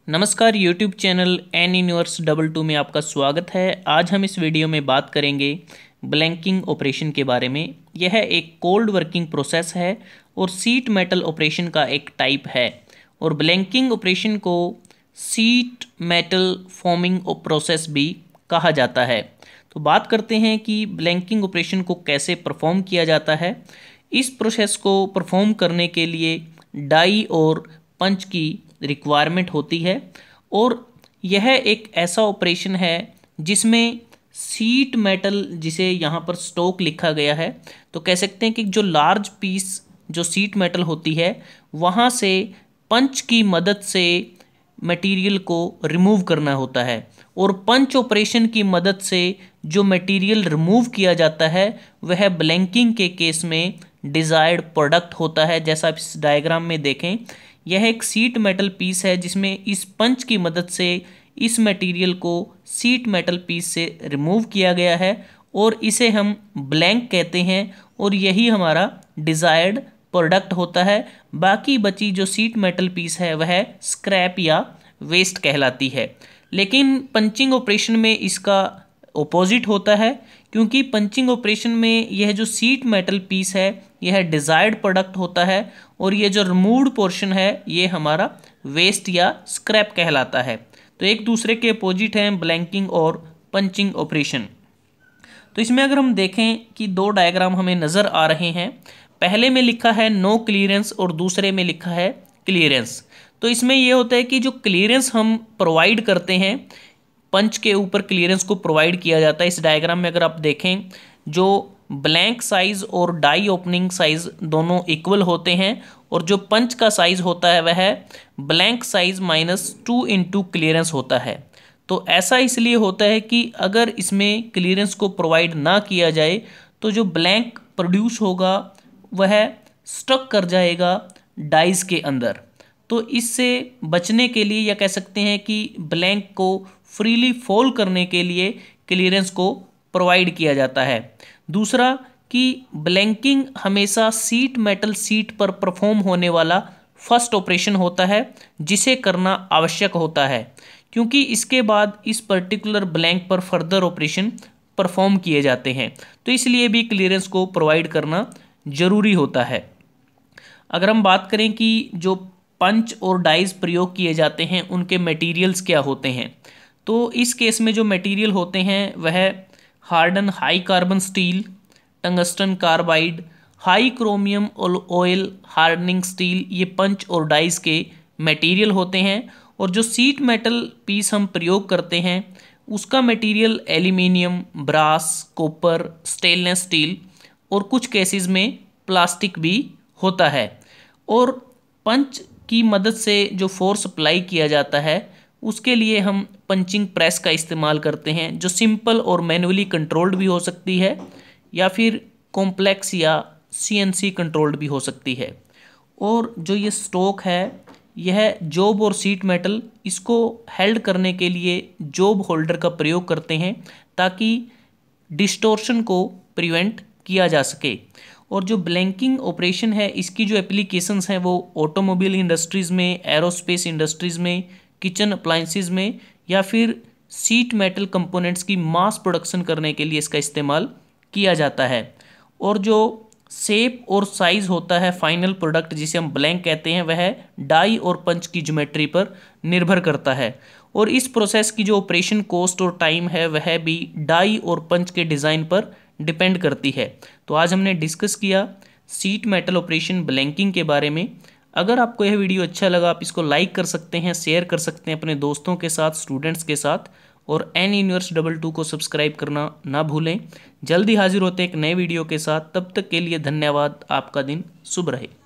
नमस्कार YouTube channel N universe 22 में आपका स्वागत है। आज हम इस वीडियो में बात करेंगे ब्लैंकिंग ऑपरेशन के बारे में। यह एक कोल्ड वर्किंग प्रोसेस है और सीट मेटल ऑपरेशन का एक टाइप है और ब्लैंकिंग ऑपरेशन को सीट मेटल फॉर्मिंग प्रोसेस भी कहा जाता है। तो बात करते हैं कि ब्लैंकिंग ऑपरेशन को कैसे परफॉर्म किया जाता है। इस प्रोसेस को परफॉर्म करने के लिए डाई और पंच की रिक्वायरमेंट होती है और यह एक ऐसा ऑपरेशन है जिसमें सीट मेटल, जिसे यहाँ पर स्टॉक लिखा गया है, तो कह सकते हैं कि जो लार्ज पीस जो सीट मेटल होती है वहाँ से पंच की मदद से मटेरियल को रिमूव करना होता है और पंच ऑपरेशन की मदद से जो मटेरियल रिमूव किया जाता है वह ब्लैंकिंग के केस में डिज़ायर्ड प्रोडक्ट होता है। जैसा आप इस डायग्राम में देखें, यह एक सीट मेटल पीस है जिसमें इस पंच की मदद से इस मटेरियल को सीट मेटल पीस से रिमूव किया गया है और इसे हम ब्लैंक कहते हैं और यही हमारा डिज़ायर्ड प्रोडक्ट होता है। बाकी बची जो सीट मेटल पीस है वह स्क्रैप या वेस्ट कहलाती है। लेकिन पंचिंग ऑपरेशन में इसका ऑपोजिट होता है, क्योंकि पंचिंग ऑपरेशन में यह जो सीट मेटल पीस है यह डिज़ायर्ड प्रोडक्ट होता है और ये जो रिमूव्ड पोर्शन है ये हमारा वेस्ट या स्क्रैप कहलाता है। तो एक दूसरे के अपोजिट हैं ब्लैंकिंग और पंचिंग ऑपरेशन। तो इसमें अगर हम देखें कि दो डायग्राम हमें नज़र आ रहे हैं, पहले में लिखा है नो क्लियरेंस और दूसरे में लिखा है क्लियरेंस। तो इसमें यह होता है कि जो क्लियरेंस हम प्रोवाइड करते हैं, पंच के ऊपर क्लियरेंस को प्रोवाइड किया जाता है। इस डायग्राम में अगर आप देखें, जो ब्लैंक साइज और डाई ओपनिंग साइज दोनों इक्वल होते हैं और जो पंच का साइज होता है वह ब्लैंक साइज -2 इंटू क्लियरेंस होता है। तो ऐसा इसलिए होता है कि अगर इसमें क्लियरेंस को प्रोवाइड ना किया जाए तो जो ब्लैंक प्रोड्यूस होगा वह स्टक कर जाएगा डाइज के अंदर। तो इससे बचने के लिए, या कह सकते हैं कि ब्लैंक को फ्रीली फॉल करने के लिए क्लियरेंस को प्रोवाइड किया जाता है। दूसरा कि ब्लैंकिंग हमेशा सीट मेटल सीट पर परफॉर्म होने वाला फर्स्ट ऑपरेशन होता है जिसे करना आवश्यक होता है, क्योंकि इसके बाद इस पर्टिकुलर ब्लैंक पर फर्दर ऑपरेशन परफॉर्म किए जाते हैं। तो इसलिए भी क्लियरेंस को प्रोवाइड करना ज़रूरी होता है। अगर हम बात करें कि जो पंच और डाइज प्रयोग किए जाते हैं उनके मटेरियल्स क्या होते हैं, तो इस केस में जो मटेरियल होते हैं वह harden high carbon steel, tungsten carbide, high chromium oil hardening steel, ये पंच और डाइज के मटेरियल होते हैं। और जो सीट मेटल पीस हम प्रयोग करते हैं उसका material aluminium, brass, copper, stainless steel और कुछ केसेस में प्लास्टिक भी होता है। और पंच की मदद से जो फोर्स अप्लाई किया जाता है उसके लिए हम पंचिंग प्रेस का इस्तेमाल करते हैं, जो सिंपल और मैनुअली कंट्रोल्ड भी हो सकती है या फिर कॉम्प्लेक्स या CNC कंट्रोल्ड भी हो सकती है। और जो ये स्टॉक है यह जॉब और सीट मेटल इसको हेल्ड करने के लिए जॉब होल्डर का प्रयोग करते हैं ताकि डिस्टॉर्शन को प्रिवेंट किया जा सके। और जो ब्लैंकिंग ऑपरेशन है इसकी जो एप्लीकेशंस हैं वो ऑटोमोबाइल इंडस्ट्रीज़ में, एरोस्पेस इंडस्ट्रीज़ में, किचन अप्लाइंसेस में या फिर सीट मेटल कंपोनेंट्स की मास प्रोडक्शन करने के लिए इसका इस्तेमाल किया जाता है। और जो शेप और साइज़ होता है फाइनल प्रोडक्ट जिसे हम ब्लैंक कहते हैं वह डाई और पंच की ज्योमेट्री पर निर्भर करता है। और इस प्रोसेस की जो ऑपरेशन कॉस्ट और टाइम है वह भी डाई और पंच के डिज़ाइन पर डिपेंड करती है। तो आज हमने डिस्कस किया सीट मेटल ऑपरेशन ब्लैंकिंग के बारे में। अगर आपको यह वीडियो अच्छा लगा आप इसको लाइक कर सकते हैं, शेयर कर सकते हैं अपने दोस्तों के साथ, स्टूडेंट्स के साथ, और एन यूनिवर्स 22 को सब्सक्राइब करना ना भूलें। जल्दी हाजिर होते हैं एक नए वीडियो के साथ, तब तक के लिए धन्यवाद। आपका दिन शुभ रहे।